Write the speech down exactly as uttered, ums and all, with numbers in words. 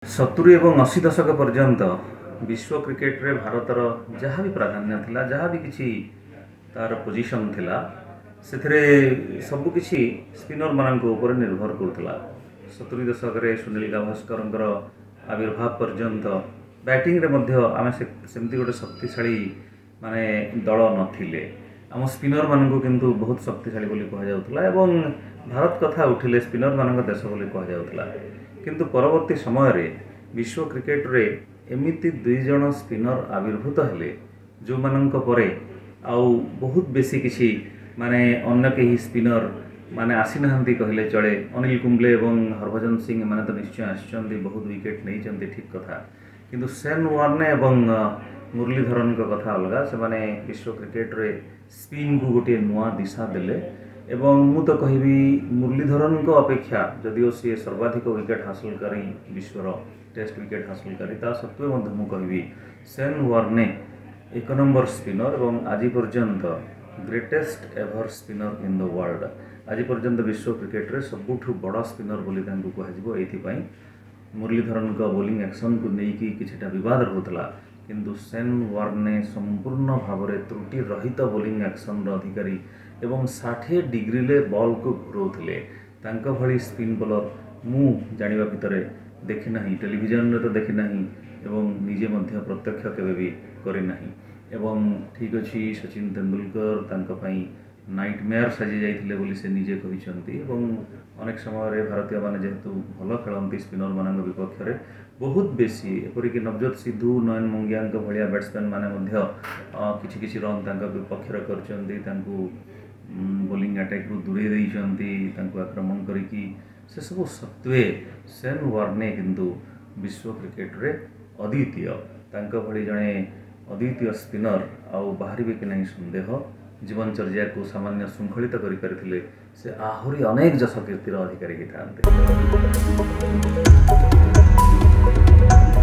सत्तरी एवं अशी दशक पर्यंत विश्व क्रिकेट रे भारतर जहाँ भी प्राधान्य थिला जहाँ भी किसी तार पोजिशन थिला से सबकिछि स्पिनर मानक ऊपर निर्भर करुला। सत्तरी दशक रे सुनील गावस्कर आविर्भाव पर्यंत बैटिंग रे मध्य आमे सेमती गोटे शक्तिशाली माने दल नथिले। आम स्पिनर मानक किंतु बहुत शक्तिशाली बोली कह जाउतला एवं भारत कथा उठिले स्पिनर मानक देश बोली कह जाउतला। किंतु परवर्ती समय रे विश्व क्रिकेट रे एमिति दुई जन स्पिनर आविर्भूत हेले जो मानक परे आउ बहुत बेसी किसी माने अन्य कहीं स्पिनर माने आसी नाहंती कहले चले। अनिल कुंबले एवं हरभजन सिंह माने तो निश्चय आछंती बहुत विकेट नहीं चंती ठीक कथा। किंतु शेन वार्ने एवं मुरलीधरन का कथा अलग से माने विश्व क्रिकेट रे स्पिन को गोटे नुआ दिशा देले एवं मु तो कहबी मुरलीधरन को अपेक्षा जदिओ सी सर्वाधिक विकेट हासिल करी विश्वर टेस्ट विकेट हासिल करी ता सत्वे मध्य मु कहबी शेन वार्ने एक नंबर स्पिनर एवं आज पर्यंत greatest ever spinner in the world. आज पर्यंत विश्व क्रिकेट रे सबुठु बड़ा स्पिनर बोली तांको कहजिबो। एथिपाई मुरलीधरन का बोलिंग एक्शन को लेकिन किछटा विवाद होता किंतु शेन वार्ने संपूर्ण भाव में त्रुटि रहित बोलिंग एक्शन अधिकारी एवं षाठी डिग्री ले बॉल को घुराउथिले। तांका भली स्पिन बॉलर मु जानिबा भितरे देखि नाही, टेलीविजन रे तो देखि नाही एवं निजे मध्य प्रत्यक्ष केबे भी करि नाही। एवं ठीक अछि सचिन तेंदुलकर तांका पई नाइटमेयर साजी जाइथिले बोली से निजे कहिसंती एवं अनेक समय रे भारतीय माने जेहेतु भल खेलंती स्पिनर मानक विपक्ष रे बहुत बेसी एपरिक नवजोत सिद्धू नयन मंगिया भलिया बैट्समैन माने मध्य किछि किछि रन तांका विपक्ष रे करचंती। तांकु बोलिंग अटैक रु दूरे देइचंती, तांकु आक्रमण करिकी से सब सत्वे शेन वार्ने किंतु विश्व क्रिकेट रे अद्वितीय तांका भली जणे अद्वितीय स्पिनर आउ बाहरी कि नहीं संदेह जीवनचर्या को सामान्य श्रृंखलित करि परिथिले से आहुरी अनेक जस कीर्तिर अधिकारी होता।